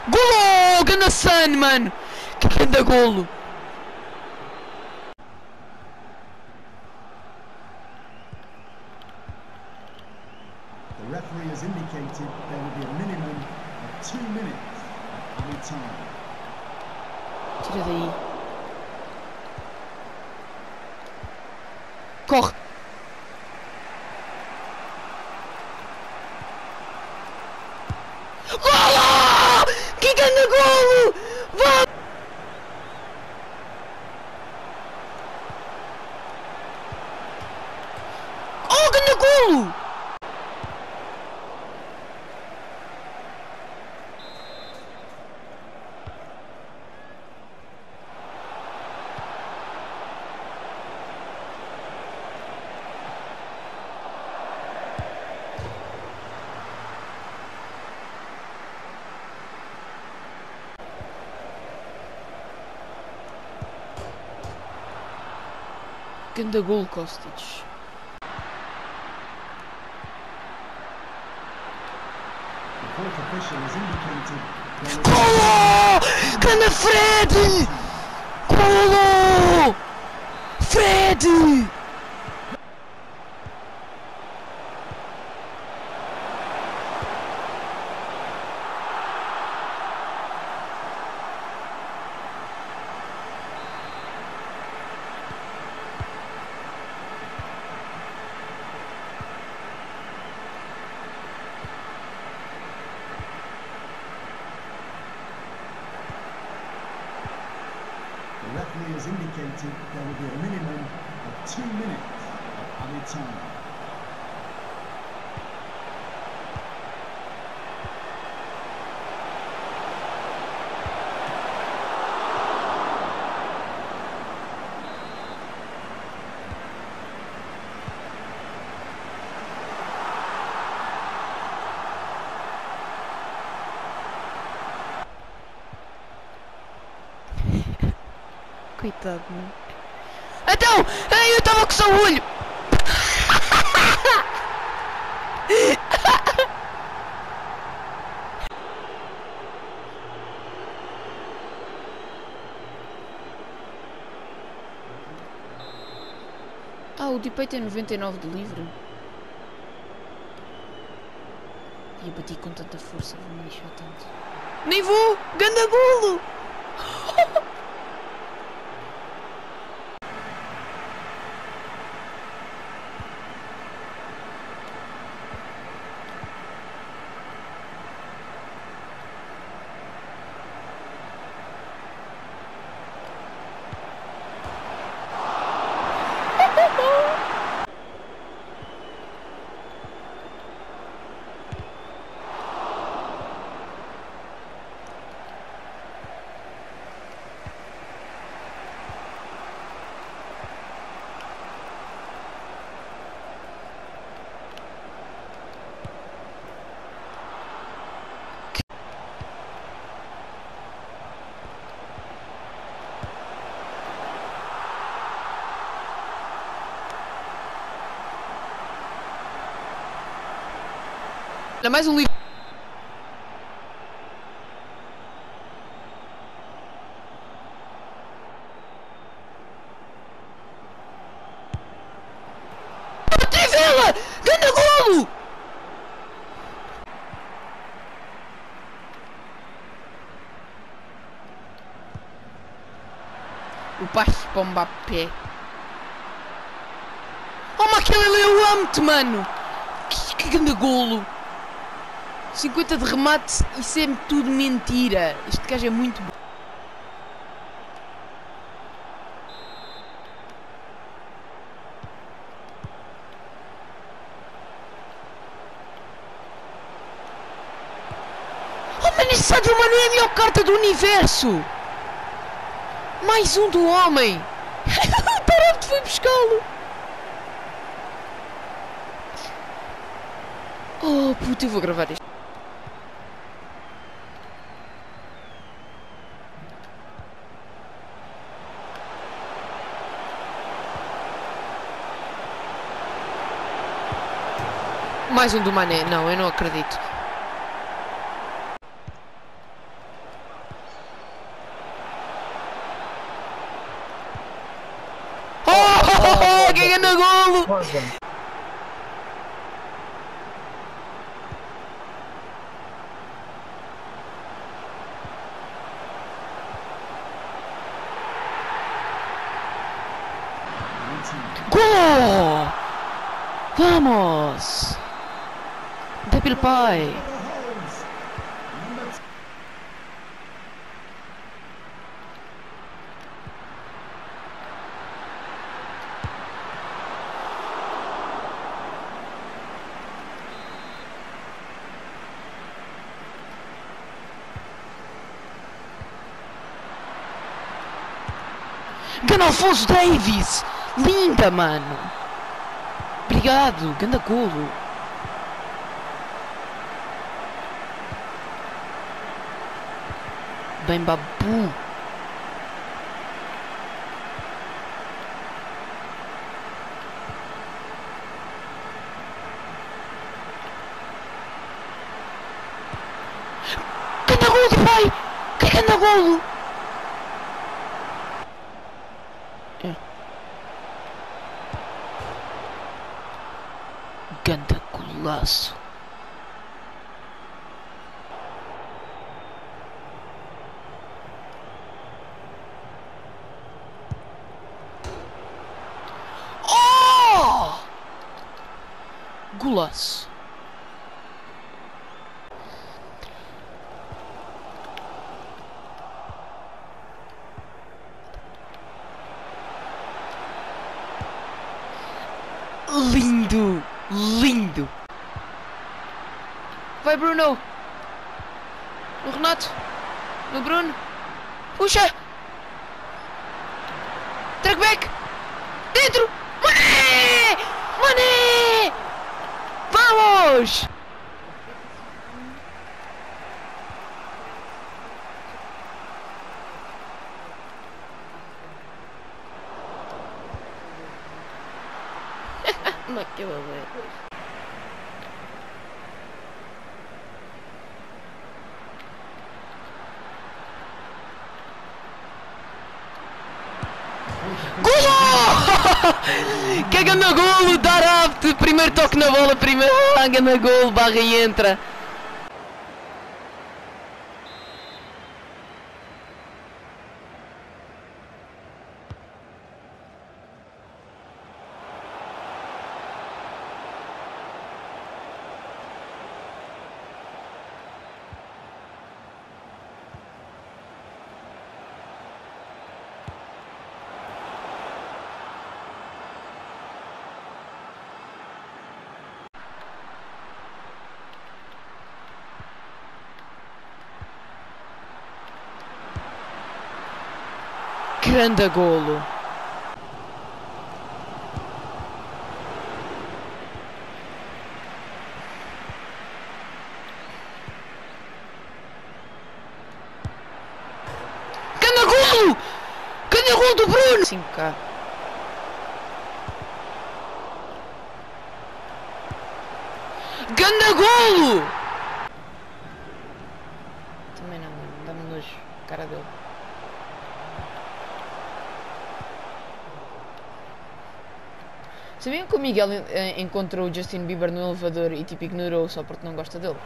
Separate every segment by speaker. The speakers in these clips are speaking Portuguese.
Speaker 1: Golo! Ganda Sun, mano! Que ganda golo!
Speaker 2: The referee has indicated there will be a minimum of 2 minutes of added time.
Speaker 1: Tira daí. Corre! Golo! Que ganda golo! Vamos! Oh, ganda golo! Ganda gol, Kostic.
Speaker 2: The fourth official has indicated there will
Speaker 1: Golo! Ganda Fred! Golo! Fred!
Speaker 2: The referee has indicated there will be a minimum of 2 minutes of added time.
Speaker 1: Coitado, mano. Então! Eu estava com o seu olho! Ah, o Depay tem 99 de livre. E eu bati com tanta força, vou-me lixar tanto. Nem vou! Ganda golo! Olha, mais um livro. Trivela! Ganda golo! O passe para o Mbappé. Oh, Maquelele, eu amo-te, mano! Que ganda golo! 50 de remate e sempre tudo mentira. Este gajo é muito bom. Oh, mano, esse Sadio Mané é a melhor carta do universo. Mais um do homem. Tarante foi buscá-lo. Oh, puta, eu vou gravar isto. Mais um do Mané. Não, eu não acredito.
Speaker 3: rosa.
Speaker 1: ¡Gol! ¡Vamos! Débil Pai. Gana Alphonso Davies! Linda, mano! Obrigado, ganda golo! Bem babu! Ganda golo, pai! Que ganda golo! Ganda golaço. Oh! Golaço. Lindo! Lindo! Vai, Bruno! No Renato! No Bruno! Puxa! Trackback! Dentro! Mané! Mané! Vamos! Naquela vez. Golo! Que ganda golo! Darabte! Primeiro toque na bola, primeiro ganda golo, barra e entra. Grande golo. Grande golo! Grande golo do Bruno! 5K. Grande golo! Também não, dá-me nojo, cara dele. Sabiam que o Miguel encontrou o Justin Bieber no elevador e tipo ignorou só porque não gosta dele?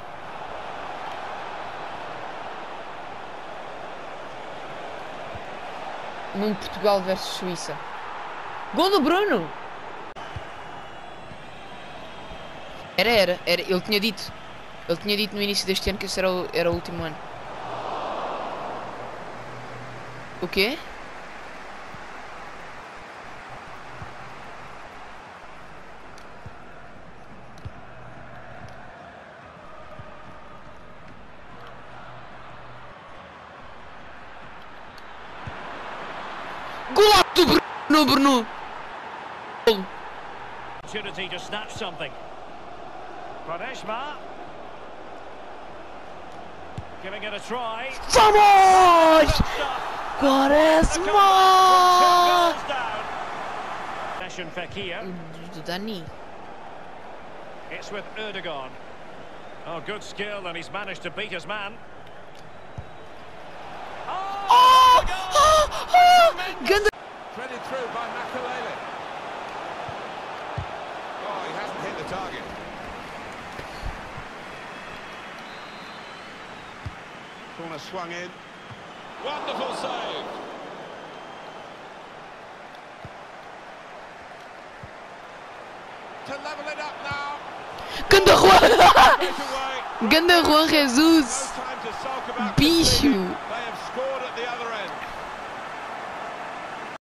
Speaker 1: Num Portugal versus Suíça. Gol do Bruno! Era. Ele tinha dito. Ele tinha dito no início deste ano que esse era o último ano. O quê? Golaço do Bruno!
Speaker 4: Opportunity to snatch something. Quaresma giving it a try.
Speaker 1: Vamos! Quaresma!
Speaker 4: Session Fekir.
Speaker 1: Do Dani.
Speaker 4: It's with Erdogan. Oh, good skill, and he's managed to beat his man.
Speaker 1: Ganda.
Speaker 5: Threaded through by Makalele.
Speaker 3: the target. Corner swung in. Wonderful save. To level it up now.
Speaker 1: Ganda Juan!
Speaker 3: Straight away.
Speaker 1: Ganda Juan
Speaker 3: No
Speaker 1: Jesus!
Speaker 3: time to sulk about
Speaker 1: Bicho!